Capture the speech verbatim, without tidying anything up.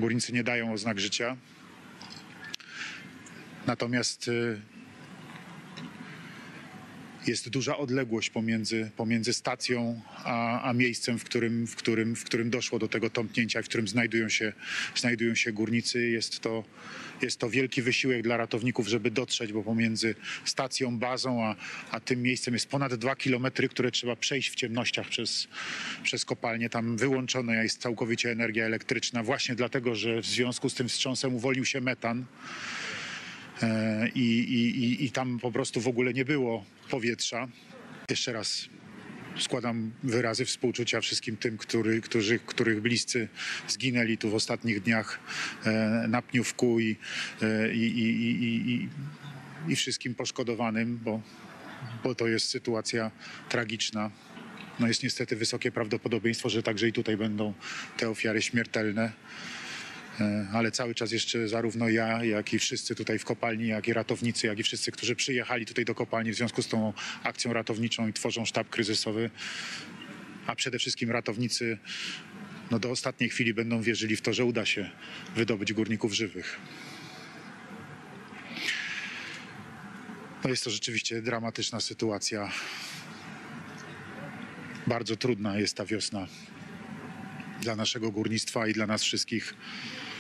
Górnicy nie dają oznak życia. Natomiast jest duża odległość pomiędzy, pomiędzy stacją a, a miejscem, w którym, w, którym, w którym doszło do tego tąpnięcia, w którym znajdują się, znajdują się górnicy. Jest to, jest to wielki wysiłek dla ratowników, żeby dotrzeć, bo pomiędzy stacją, bazą, a, a tym miejscem jest ponad dwa kilometry, które trzeba przejść w ciemnościach przez, przez kopalnię. Tam wyłączona jest całkowicie energia elektryczna właśnie dlatego, że w związku z tym wstrząsem uwolnił się metan. I, i, i tam po prostu w ogóle nie było powietrza. Jeszcze raz składam wyrazy współczucia wszystkim tym, który, którzy, których bliscy zginęli tu w ostatnich dniach na Pniówku i, i, i, i, i, i wszystkim poszkodowanym, bo, bo to jest sytuacja tragiczna. No jest niestety wysokie prawdopodobieństwo, że także i tutaj będą te ofiary śmiertelne. Ale cały czas jeszcze zarówno ja, jak i wszyscy tutaj w kopalni, jak i ratownicy, jak i wszyscy, którzy przyjechali tutaj do kopalni w związku z tą akcją ratowniczą i tworzą sztab kryzysowy, a przede wszystkim ratownicy no do ostatniej chwili będą wierzyli w to, że uda się wydobyć górników żywych. No jest to rzeczywiście dramatyczna sytuacja. Bardzo trudna jest ta wiosna dla naszego górnictwa i dla nas wszystkich.